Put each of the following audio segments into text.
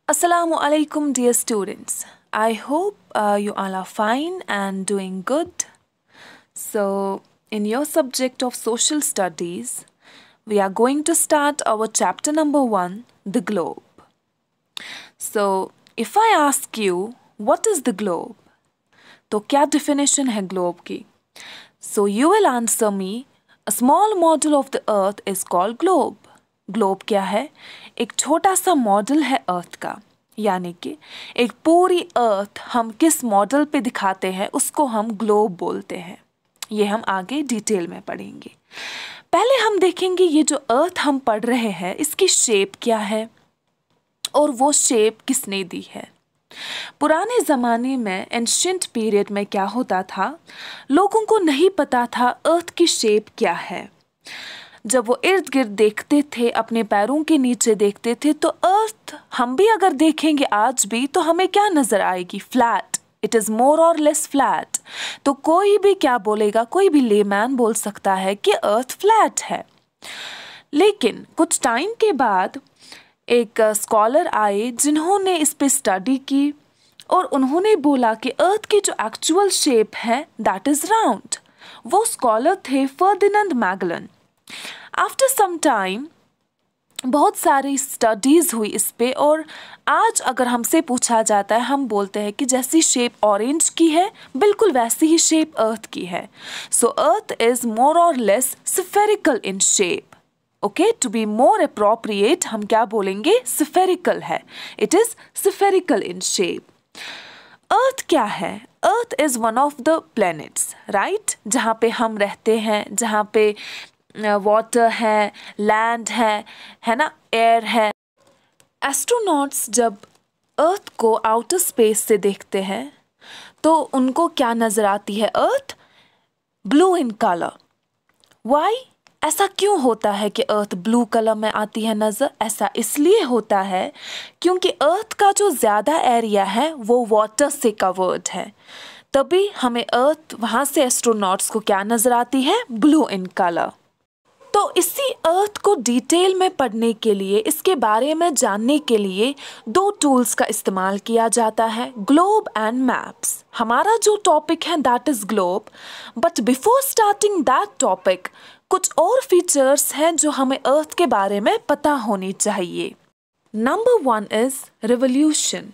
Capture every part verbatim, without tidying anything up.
Assalamu alaikum, dear students. I hope uh, you all are fine and doing good. So, in your subject of social studies, we are going to start our chapter number one, the globe. So, if I ask you, what is the globe? तो क्या definition है globe की? So, you will answer me, a small model of the earth is called globe. Globe क्या है? एक छोटा सा model है अर्थ का, यानी कि एक पूरी अर्थ हम किस मॉडल पे दिखाते हैं उसको हम ग्लोब बोलते हैं। ये हम आगे डिटेल में पढ़ेंगे। पहले हम देखेंगे ये जो अर्थ हम पढ़ रहे हैं इसकी शेप क्या है और वो शेप किसने दी है। पुराने ज़माने में एंशिएंट पीरियड में क्या होता था, लोगों को नहीं पता था अर्थ की शेप क्या है। जब वो इर्द गिर्द देखते थे, अपने पैरों के नीचे देखते थे, तो अर्थ हम भी अगर देखेंगे आज भी तो हमें क्या नज़र आएगी? Flat. It is more or less flat. तो कोई भी क्या बोलेगा, कोई भी लेमैन बोल सकता है कि अर्थ फ्लैट है। लेकिन कुछ टाइम के बाद एक स्कॉलर आए जिन्होंने इस पे स्टडी की और उन्होंने बोला कि अर्थ की जो एक्चुअल शेप है दैट इज़ राउंड। वो स्कॉलर थे Ferdinand Magellan. After some time बहुत सारी स्टडीज़ हुई इस पे और आज अगर हमसे पूछा जाता है हम बोलते हैं कि जैसी शेप ऑरेंज की है बिल्कुल वैसी ही शेप अर्थ की है। सो अर्थ is more or less spherical in shape. Okay, to be more appropriate हम क्या बोलेंगे? स्फेरिकल है। It is spherical in shape. Earth क्या है? Earth is one of the planets, right, जहाँ पे हम रहते हैं, जहाँ पे वाटर है, लैंड है है ना, एयर है। एस्ट्रोनॉट्स जब अर्थ को आउटर स्पेस से देखते हैं तो उनको क्या नज़र आती है? Earth blue in colour. Why? ऐसा क्यों होता है कि अर्थ ब्लू कलर में आती है नज़र? ऐसा इसलिए होता है क्योंकि अर्थ का जो ज़्यादा एरिया है वो वाटर से कवर्ड है, तभी हमें अर्थ वहाँ से एस्ट्रोनॉट्स को क्या नज़र आती है? Blue in colour. तो इसी अर्थ को डिटेल में पढ़ने के लिए, इसके बारे में जानने के लिए दो टूल्स का इस्तेमाल किया जाता है, ग्लोब एंड मैप्स। हमारा जो टॉपिक है that is globe, but before starting that topic कुछ और फीचर्स हैं जो हमें अर्थ के बारे में पता होनी चाहिए। Number one is revolution.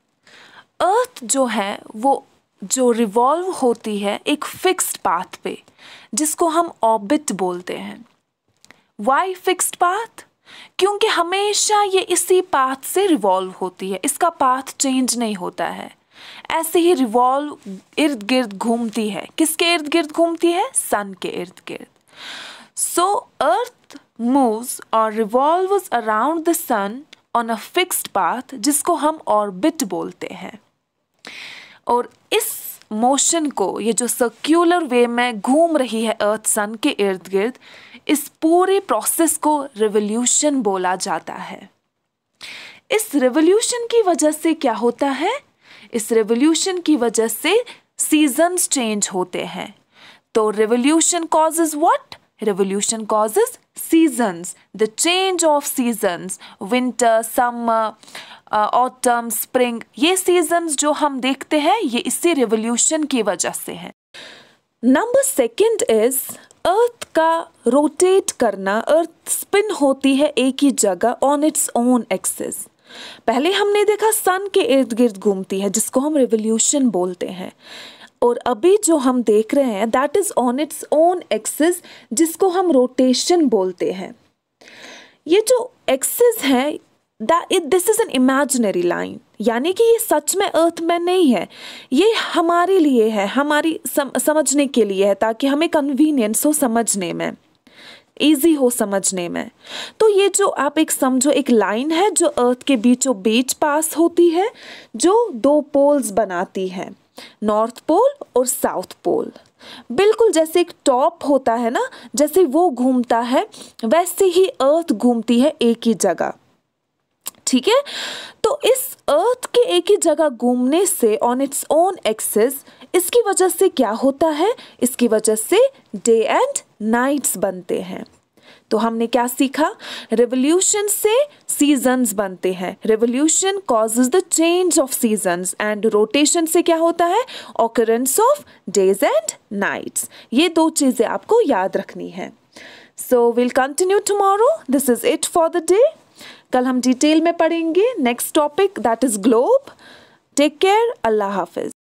Earth जो है वो जो रिवॉल्व होती है एक फिक्स्ड पाथ पे, जिसको हम ऑर्बिट बोलते हैं। Why fixed path? क्योंकि हमेशा ये इसी पाथ से रिवॉल्व होती है, इसका पाथ चेंज नहीं होता है। ऐसे ही रिवॉल्व इर्द गिर्द घूमती है। किसके इर्द गिर्द घूमती है? सन के इर्द गिर्द। सो अर्थ मूव्स और revolves around the sun on a fixed path, जिसको हम ऑर्बिट बोलते हैं। और इस मोशन को, ये जो सर्क्यूलर वे में घूम रही है अर्थ सन के इर्द गिर्द, इस पूरे प्रोसेस को रिवोल्यूशन बोला जाता है। इस रिवोल्यूशन की वजह से क्या होता है? इस रिवोल्यूशन की वजह से सीजन्स चेंज होते हैं। तो revolution causes what? Revolution causes seasons, the change of seasons, winter, summer, autumn, spring. ये सीजन्स जो हम देखते हैं ये इसी रिवोल्यूशन की वजह से हैं। नंबर सेकंड इज अर्थ का रोटेट करना। अर्थ स्पिन होती है एक ही जगह ऑन इट्स ओन एक्सिस। पहले हमने देखा सन के इर्द गिर्द घूमती है, जिसको हम रिवोल्यूशन बोलते हैं, और अभी जो हम देख रहे हैं that is on its own axis, जिसको हम रोटेशन बोलते हैं। ये जो एक्सिस है this is an imaginary line, यानी कि ये सच में अर्थ में नहीं है, ये हमारे लिए है, हमारी सम, समझने के लिए है, ताकि हमें कन्वीनियंस हो समझने में, इजी हो समझने में। तो ये जो आप एक समझो एक लाइन है जो अर्थ के बीचों बीच पास होती है, जो दो पोल्स बनाती है, नॉर्थ पोल और साउथ पोल। बिल्कुल जैसे एक टॉप होता है ना, जैसे वो घूमता है वैसे ही अर्थ घूमती है एक ही जगह। ठीक है, तो इस अर्थ के एक ही जगह घूमने से ऑन इट्स ओन एक्सिस, इसकी वजह से क्या होता है? इसकी वजह से डे एंड नाइट्स बनते हैं। तो हमने क्या सीखा? रिवोल्यूशन से सीजन्स बनते हैं. Revolution causes the change of seasons and rotation से क्या होता है? Occurrence of days and nights. ये दो चीज़ें आपको याद रखनी है. So will continue tomorrow. This is it for the day. कल हम डिटेल में पढ़ेंगे next topic that is globe. Take care. अल्लाह हाफिज.